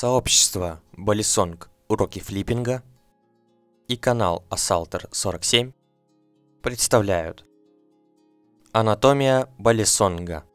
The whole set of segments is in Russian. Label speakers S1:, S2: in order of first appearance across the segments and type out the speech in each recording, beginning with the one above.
S1: Сообщество Balisong Уроки флиппинга и канал Assaulter 47 представляют Анатомия Балисонга.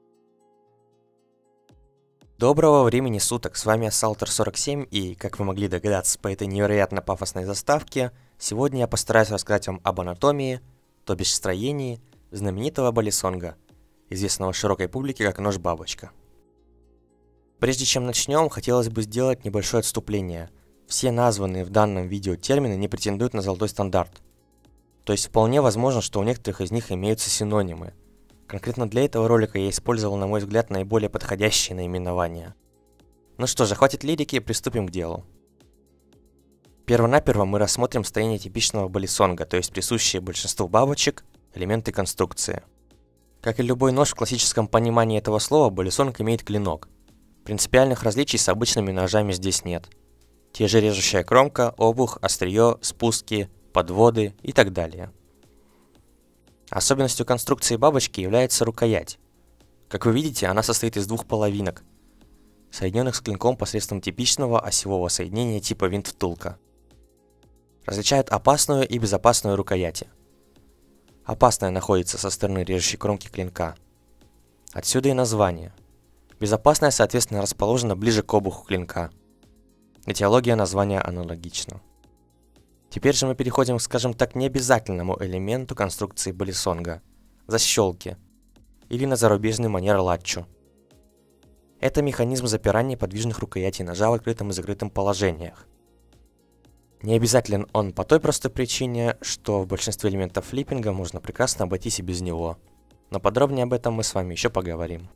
S1: Доброго времени суток, с вами Assaulter 47, и, как вы могли догадаться по этой невероятно пафосной заставке, сегодня я постараюсь рассказать вам об анатомии, то бишь строении знаменитого Балисонга, известного широкой публике как нож-бабочка. Прежде чем начнем, хотелось бы сделать небольшое отступление. Все названные в данном видео термины не претендуют на золотой стандарт. То есть вполне возможно, что у некоторых из них имеются синонимы. Конкретно для этого ролика я использовал, на мой взгляд, наиболее подходящие наименования. Ну что же, хватит лирики, приступим к делу. Первонаперво мы рассмотрим строение типичного балисонга, то есть присущие большинству бабочек элементы конструкции. Как и любой нож в классическом понимании этого слова, балисонг имеет клинок. Принципиальных различий с обычными ножами здесь нет. Те же режущая кромка, обух, острие, спуски, подводы и так далее. Особенностью конструкции бабочки является рукоять. Как вы видите, она состоит из двух половинок, соединенных с клинком посредством типичного осевого соединения типа винт-втулка. Различают опасную и безопасную рукояти. Опасная находится со стороны режущей кромки клинка. Отсюда и название. Безопасная, соответственно, расположена ближе к обуху клинка. Этиология названия аналогична. Теперь же мы переходим к, скажем так, необязательному элементу конструкции балисонга – защелки, или на зарубежный манер латчу. Это механизм запирания подвижных рукоятей ножа в открытом и закрытом положениях. Не обязателен он по той простой причине, что в большинстве элементов флиппинга можно прекрасно обойтись и без него. Но подробнее об этом мы с вами еще поговорим.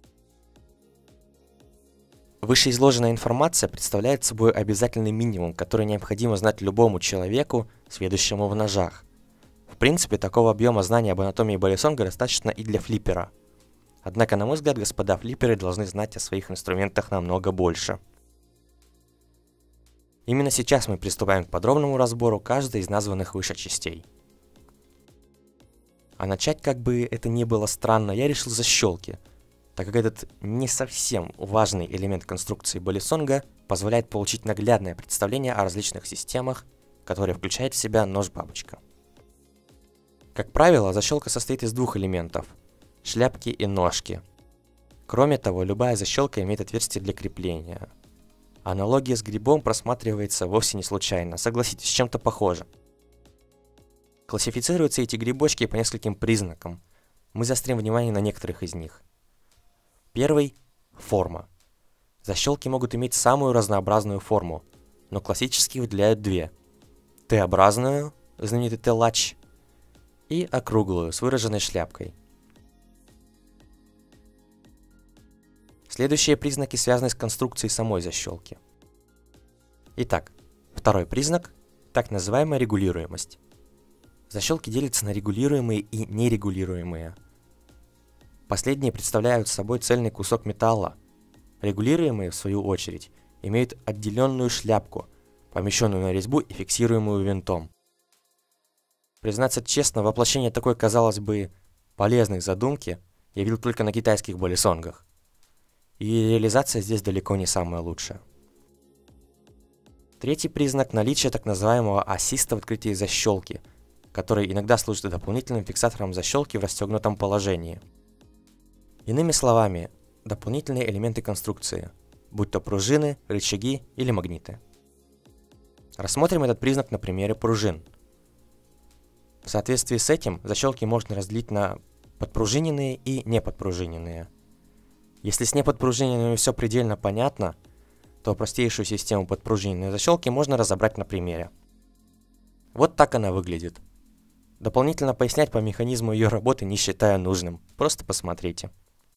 S1: Вышеизложенная информация представляет собой обязательный минимум, который необходимо знать любому человеку, сведущему в ножах. В принципе, такого объема знаний об анатомии балисонга достаточно и для флиппера. Однако, на мой взгляд, господа флипперы должны знать о своих инструментах намного больше. Именно сейчас мы приступаем к подробному разбору каждой из названных выше частей. А начать, как бы это ни было странно, я решил с защелки, так как этот не совсем важный элемент конструкции балисонга позволяет получить наглядное представление о различных системах, которые включают в себя нож-бабочка. Как правило, защелка состоит из двух элементов – шляпки и ножки. Кроме того, любая защелка имеет отверстие для крепления. Аналогия с грибом просматривается вовсе не случайно, согласитесь, с чем-то похоже. Классифицируются эти грибочки по нескольким признакам. Мы заострим внимание на некоторых из них. Первый – форма. Защелки могут иметь самую разнообразную форму, но классически выделяют две. Т-образную, знаменитый Т-латч, и округлую, с выраженной шляпкой. Следующие признаки связаны с конструкцией самой защелки. Итак, второй признак – так называемая регулируемость. Защелки делятся на регулируемые и нерегулируемые. Последние представляют собой цельный кусок металла. Регулируемые, в свою очередь, имеют отделенную шляпку, помещенную на резьбу и фиксируемую винтом. Признаться честно, воплощение такой, казалось бы, полезной задумки я видел только на китайских балисонгах. И реализация здесь далеко не самая лучшая. Третий признак – наличие так называемого ассиста в открытии защелки, который иногда служит дополнительным фиксатором защелки в расстегнутом положении. Иными словами, дополнительные элементы конструкции, будь то пружины, рычаги или магниты. Рассмотрим этот признак на примере пружин. В соответствии с этим защелки можно разделить на подпружиненные и неподпружиненные. Если с неподпружиненными все предельно понятно, то простейшую систему подпружиненной защелки можно разобрать на примере. Вот так она выглядит. Дополнительно пояснять по механизму ее работы не считаю нужным, просто посмотрите.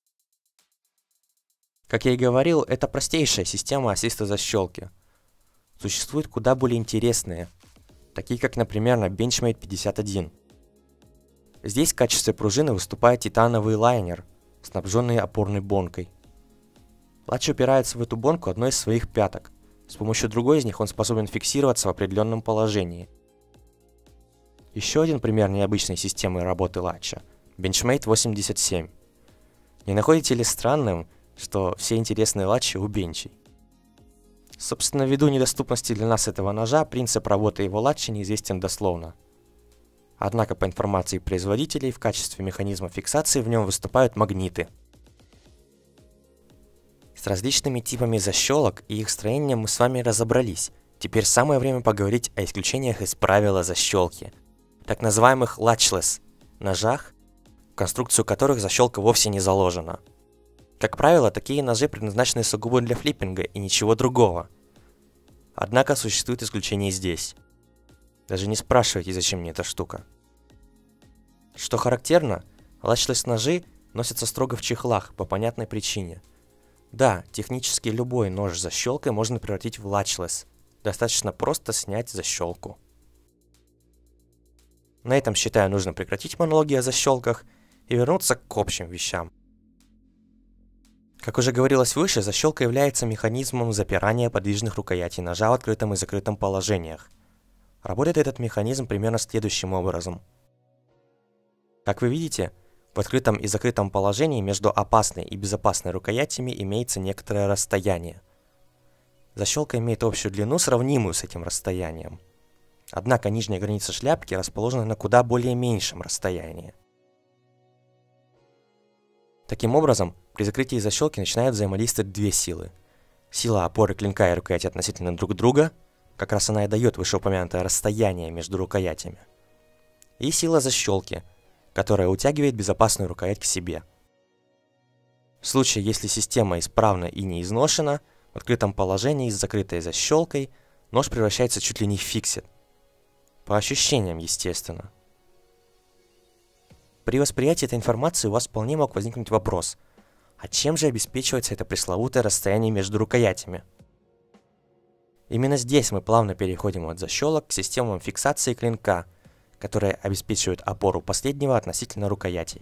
S1: Как я и говорил, это простейшая система ассиста защелки. Существуют куда более интересные, такие как, например, на Benchmade 51. Здесь в качестве пружины выступает титановый лайнер, снабженный опорной бонкой. Латч упирается в эту бонку одной из своих пяток. С помощью другой из них он способен фиксироваться в определенном положении. Еще один пример необычной системы работы латча – Benchmade 87. Не находите ли странным, что все интересные латчи у бенчей? Собственно, ввиду недоступности для нас этого ножа, принцип работы его латча неизвестен дословно. Однако, по информации производителей, в качестве механизма фиксации в нем выступают магниты. С различными типами защелок и их строением мы с вами разобрались. Теперь самое время поговорить о исключениях из правила защелки, так называемых latchless ножах, в конструкцию которых защелка вовсе не заложена. Как правило, такие ножи предназначены сугубо для флиппинга и ничего другого. Однако существует исключение здесь. Даже не спрашивайте, зачем мне эта штука. Что характерно, latchless ножи носятся строго в чехлах по понятной причине. Да, технически любой нож с защелкой можно превратить в latchless. Достаточно просто снять защелку. На этом, считаю, нужно прекратить монологи о защелках и вернуться к общим вещам. Как уже говорилось выше, защелка является механизмом запирания подвижных рукоятей ножа в открытом и закрытом положениях. Работает этот механизм примерно следующим образом. Как вы видите, в открытом и закрытом положении между опасной и безопасной рукоятями имеется некоторое расстояние. Защелка имеет общую длину, сравнимую с этим расстоянием. Однако нижняя граница шляпки расположена на куда более меньшем расстоянии. Таким образом, при закрытии защелки начинают взаимодействовать две силы. Сила опоры клинка и рукояти относительно друг друга, как раз она и дает вышеупомянутое расстояние между рукоятями. И сила защелки, которая утягивает безопасную рукоять к себе. В случае, если система исправна и не изношена, в открытом положении с закрытой защелкой нож превращается чуть ли не в фиксит. По ощущениям, естественно. При восприятии этой информации у вас вполне мог возникнуть вопрос, а чем же обеспечивается это пресловутое расстояние между рукоятями? Именно здесь мы плавно переходим от защелок к системам фиксации клинка, которые обеспечивают опору последнего относительно рукоятей.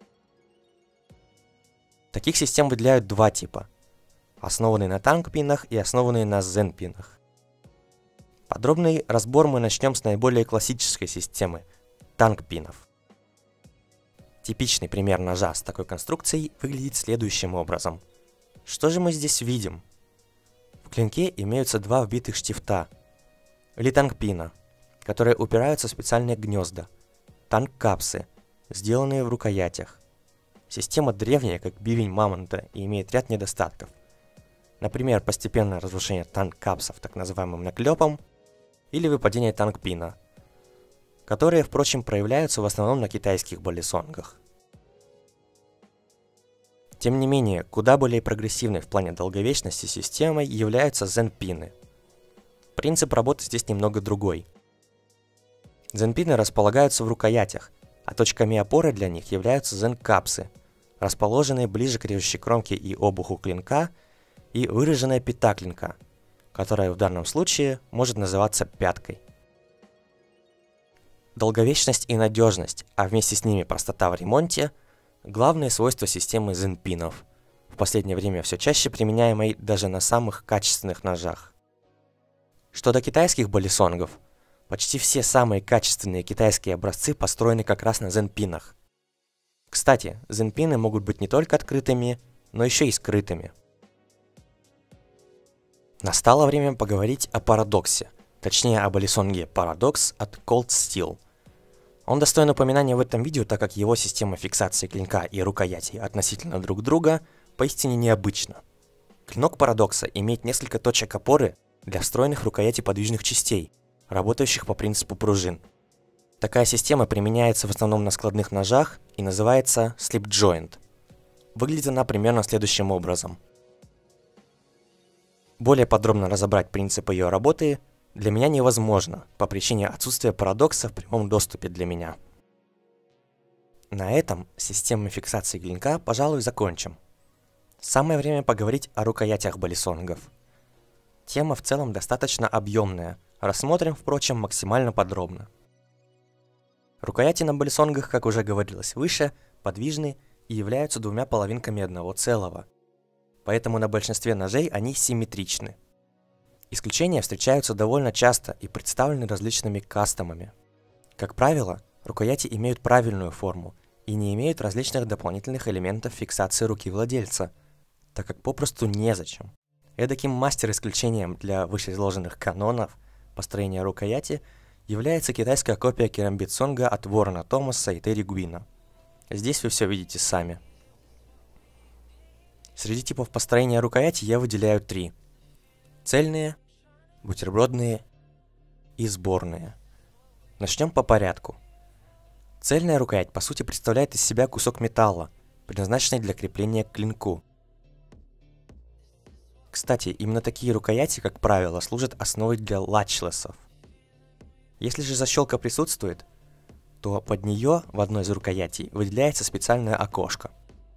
S1: Таких систем выделяют два типа, основанные на танк-пинах и основанные на зен-пинах. Подробный разбор мы начнем с наиболее классической системы – танк-пинов. Типичный пример ножа с такой конструкцией выглядит следующим образом. Что же мы здесь видим? В клинке имеются два вбитых штифта, или танк-пина, которые упираются в специальные гнезда, танк-капсы, сделанные в рукоятях. Система древняя, как бивень мамонта, и имеет ряд недостатков. Например, постепенное разрушение танк-капсов так называемым наклепом или выпадение танк-пина, которые, впрочем, проявляются в основном на китайских болисонгах. Тем не менее, куда более прогрессивной в плане долговечности системой являются зен-пины. Принцип работы здесь немного другой. Зен-пины располагаются в рукоятях, а точками опоры для них являются зен-капсы, расположенные ближе к режущей кромке и обуху клинка, и выраженная пята клинка, которая в данном случае может называться пяткой. Долговечность и надежность, а вместе с ними простота в ремонте – главные свойства системы зен-пинов, в последнее время все чаще применяемой даже на самых качественных ножах. Что до китайских болисонгов, почти все самые качественные китайские образцы построены как раз на зен-пинах. Кстати, зен-пины могут быть не только открытыми, но еще и скрытыми. Настало время поговорить о парадоксе, точнее о болисонге Paradox от Cold Steel. Он достоин упоминания в этом видео, так как его система фиксации клинка и рукоятей относительно друг друга поистине необычна. Клинок Парадокса имеет несколько точек опоры для встроенных в рукояти подвижных частей, работающих по принципу пружин. Такая система применяется в основном на складных ножах и называется slip joint. Выглядит она примерно следующим образом. Более подробно разобрать принцип ее работы для меня невозможно, по причине отсутствия парадокса в прямом доступе для меня. На этом с системой фиксации клинка, пожалуй, закончим. Самое время поговорить о рукоятях болисонгов. Тема в целом достаточно объемная, рассмотрим, впрочем, максимально подробно. Рукояти на болисонгах, как уже говорилось выше, подвижны и являются двумя половинками одного целого. Поэтому на большинстве ножей они симметричны. Исключения встречаются довольно часто и представлены различными кастомами. Как правило, рукояти имеют правильную форму и не имеют различных дополнительных элементов фиксации руки владельца, так как попросту незачем. Эдаким мастер-исключением для вышеизложенных канонов построения рукояти является китайская копия керамбит-сонга от Уоррена Томаса и Терри Гуина. Здесь вы все видите сами. Среди типов построения рукояти я выделяю 3. Цельные, бутербродные и сборные. Начнем по порядку. Цельная рукоять по сути представляет из себя кусок металла, предназначенный для крепления к клинку. Кстати, именно такие рукояти, как правило, служат основой для латчлесов. Если же защелка присутствует, то под нее в одной из рукоятей выделяется специальное окошко.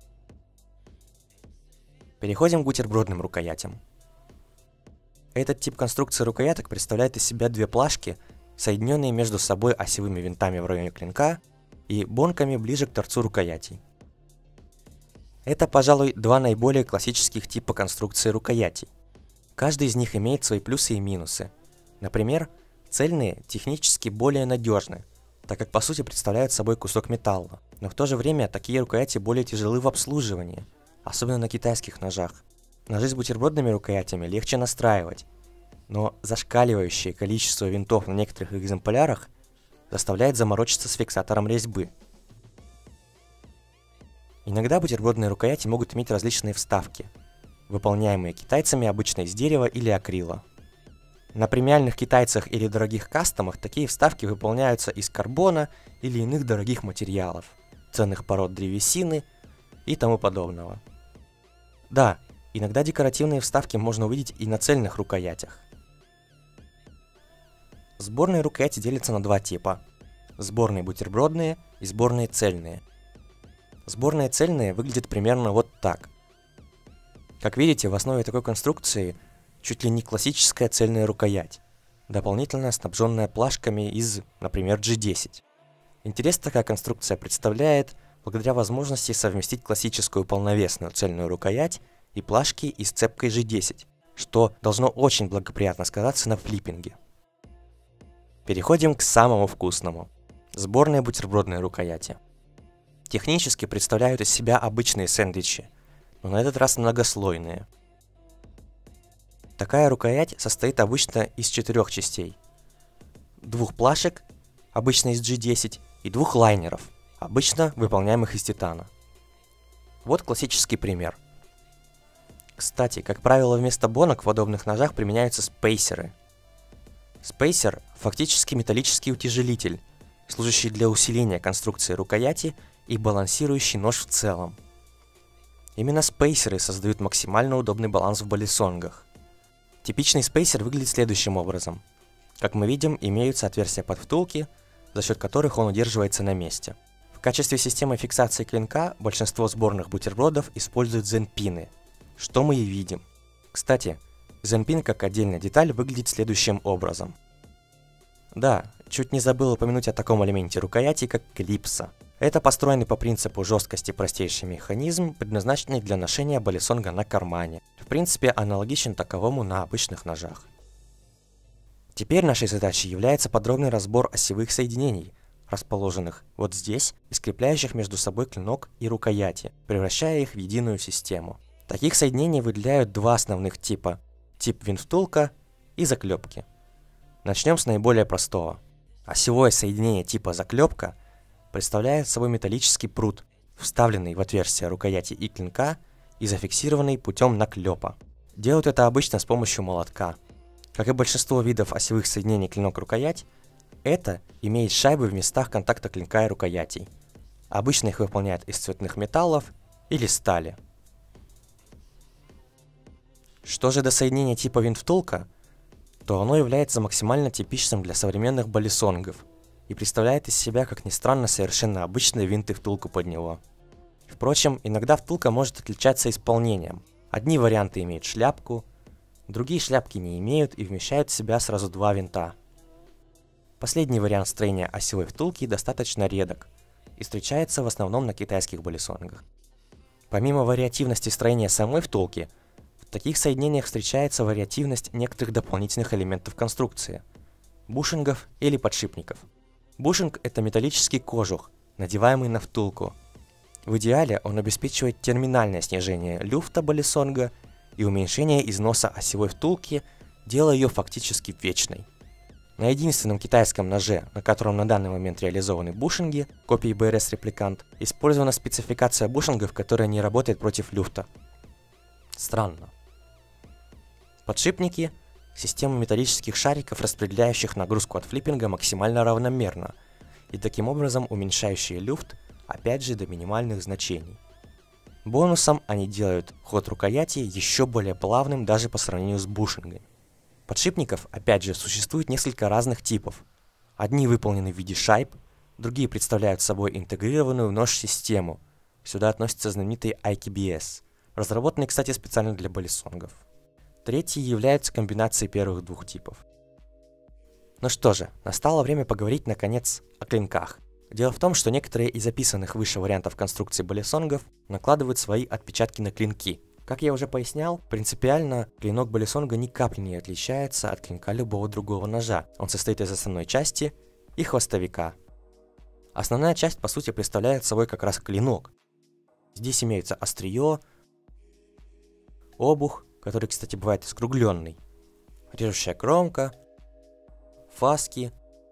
S1: Переходим к бутербродным рукоятям. Этот тип конструкции рукояток представляет из себя 2 плашки, соединенные между собой осевыми винтами в районе клинка и бонками ближе к торцу рукоятей. Это, пожалуй, 2 наиболее классических типа конструкции рукоятей. Каждый из них имеет свои плюсы и минусы. Например, цельные технически более надежны, так как по сути представляют собой кусок металла, но в то же время такие рукояти более тяжелы в обслуживании, особенно на китайских ножах. Ножи с бутербродными рукоятями легче настраивать, но зашкаливающее количество винтов на некоторых экземплярах заставляет заморочиться с фиксатором резьбы. Иногда бутербродные рукояти могут иметь различные вставки, выполняемые китайцами обычно из дерева или акрила. На премиальных китайцах или дорогих кастомах такие вставки выполняются из карбона или иных дорогих материалов, ценных пород древесины и тому подобного. Да, иногда декоративные вставки можно увидеть и на цельных рукоятях. Сборные рукояти делятся на 2 типа – сборные бутербродные и сборные цельные. Сборные цельные выглядят примерно вот так. Как видите, в основе такой конструкции чуть ли не классическая цельная рукоять, дополнительно снабженная плашками из, например, G10. Интерес такая конструкция представляет благодаря возможности совместить классическую полновесную цельную рукоять и плашки и с цепкой G10, что должно очень благоприятно сказаться на флиппинге. Переходим к самому вкусному – сборные бутербродные рукояти. Технически представляют из себя обычные сэндвичи, но на этот раз многослойные. Такая рукоять состоит обычно из 4 частей. 2 плашек, обычно из G10, и 2 лайнеров, обычно выполняемых из титана. Вот классический пример. Кстати, как правило, вместо бонок в подобных ножах применяются спейсеры. Спейсер – фактически металлический утяжелитель, служащий для усиления конструкции рукояти и балансирующий нож в целом. Именно спейсеры создают максимально удобный баланс в баллисонгах. Типичный спейсер выглядит следующим образом. Как мы видим, имеются отверстия под втулки, за счет которых он удерживается на месте. В качестве системы фиксации клинка большинство сборных бутербродов используют зенпины, что мы и видим. Кстати, зенпин как отдельная деталь выглядит следующим образом. Да, чуть не забыл упомянуть о таком элементе рукояти, как клипса. Это построенный по принципу жесткости простейший механизм, предназначенный для ношения баллисонга на кармане. В принципе, аналогичен таковому на обычных ножах. Теперь нашей задачей является подробный разбор осевых соединений, расположенных вот здесь и скрепляющих между собой клинок и рукояти, превращая их в единую систему. Таких соединений выделяют 2 основных типа – тип винт-втулка и заклепки. Начнем с наиболее простого. Осевое соединение типа заклепка представляет собой металлический прут, вставленный в отверстие рукояти и клинка и зафиксированный путем наклепа. Делают это обычно с помощью молотка. Как и большинство видов осевых соединений клинок-рукоять, это имеет шайбы в местах контакта клинка и рукоятей. Обычно их выполняют из цветных металлов или стали. Что же до соединения типа винт-втулка, то оно является максимально типичным для современных баллисонгов и представляет из себя, как ни странно, совершенно обычные винт и втулку под него. Впрочем, иногда втулка может отличаться исполнением. Одни варианты имеют шляпку, другие шляпки не имеют и вмещают в себя сразу 2 винта. Последний вариант строения осевой втулки достаточно редок и встречается в основном на китайских баллисонгах. Помимо вариативности строения самой втулки, в таких соединениях встречается вариативность некоторых дополнительных элементов конструкции – бушингов или подшипников. Бушинг – это металлический кожух, надеваемый на втулку. В идеале он обеспечивает терминальное снижение люфта баллисонга и уменьшение износа осевой втулки, делая ее фактически вечной. На единственном китайском ноже, на котором на данный момент реализованы бушинги, копии BRS Replicant, использована спецификация бушингов, которая не работает против люфта. Странно. Подшипники – система металлических шариков, распределяющих нагрузку от флиппинга максимально равномерно, и таким образом уменьшающие люфт, опять же, до минимальных значений. Бонусом они делают ход рукояти еще более плавным даже по сравнению с бушингами. Подшипников, опять же, существует несколько разных типов. Одни выполнены в виде шайб, другие представляют собой интегрированную нож-систему. Сюда относится знаменитый IKBS, разработанный, кстати, специально для болисонгов. Третьи являются комбинацией первых двух типов. Ну что же, настало время поговорить, наконец, о клинках. Дело в том, что некоторые из описанных выше вариантов конструкции болисонгов накладывают свои отпечатки на клинки. Как я уже пояснял, принципиально клинок болисонга ни капли не отличается от клинка любого другого ножа. Он состоит из основной части и хвостовика. Основная часть, по сути, представляет собой как раз клинок. Здесь имеются острие, обух, который, кстати, бывает искругленный, режущая кромка, фаски,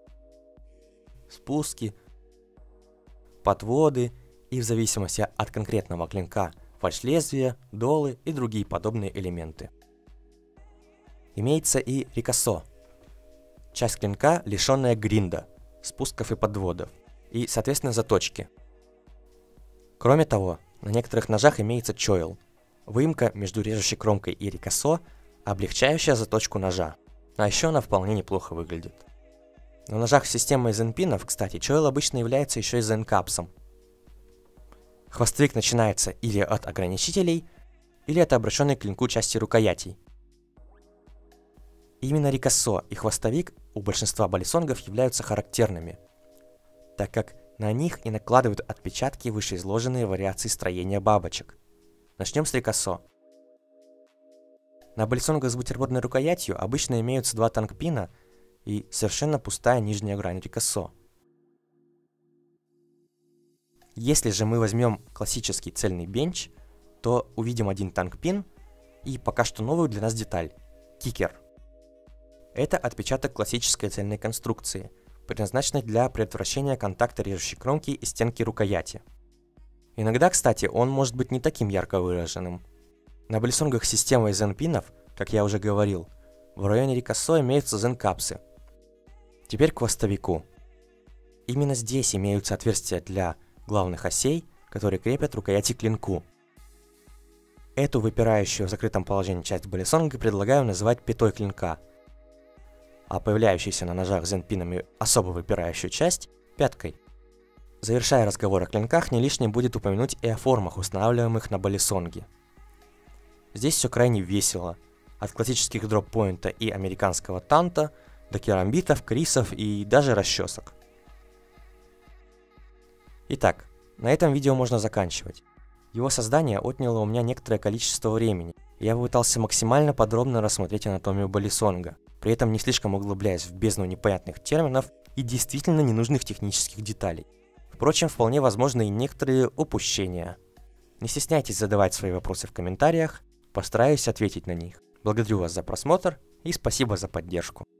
S1: спуски, подводы и, в зависимости от конкретного клинка, фальш-лезвия, долы и другие подобные элементы. Имеется и рикоссо, часть клинка, лишенная гринда, спусков и подводов, и, соответственно, заточки. Кроме того, на некоторых ножах имеется чойл, выемка между режущей кромкой и рикоссо, облегчающая заточку ножа. А еще она вполне неплохо выглядит. На ножах с системой зенпинов, кстати, чойл обычно является еще и зенкапсом. Хвостовик начинается или от ограничителей, или от обращенной к клинку части рукоятей. Именно рикоссо и хвостовик у большинства болисонгов являются характерными, так как на них и накладывают отпечатки вышеизложенные вариации строения бабочек. Начнем с рикоссо. На болисонгах с бутербродной рукоятью обычно имеются два тангпина и совершенно пустая нижняя грань рикоссо. Если же мы возьмем классический цельный бенч, то увидим один тангпин и пока что новую для нас деталь – кикер. Это отпечаток классической цельной конструкции, предназначенный для предотвращения контакта режущей кромки и стенки рукояти. Иногда, кстати, он может быть не таким ярко выраженным. На болисонгах с системой зенпинов, как я уже говорил, в районе рикоссо имеются зенкапсы. Теперь к хвостовику. Именно здесь имеются отверстия для главных осей, которые крепят рукояти к клинку. Эту выпирающую в закрытом положении часть болисонга предлагаю называть пятой клинка, а появляющуюся на ножах с зенпинами особо выпирающую часть – пяткой. Завершая разговор о клинках, не лишним будет упомянуть и о формах, устанавливаемых на болисонге. Здесь все крайне весело, от классических дроп-поинта и американского танта до керамбитов, крисов и даже расчесок. Итак, на этом видео можно заканчивать. Его создание отняло у меня некоторое количество времени, и я попытался максимально подробно рассмотреть анатомию болисонга, при этом не слишком углубляясь в бездну непонятных терминов и действительно ненужных технических деталей. Впрочем, вполне возможны и некоторые упущения. Не стесняйтесь задавать свои вопросы в комментариях, постараюсь ответить на них. Благодарю вас за просмотр и спасибо за поддержку.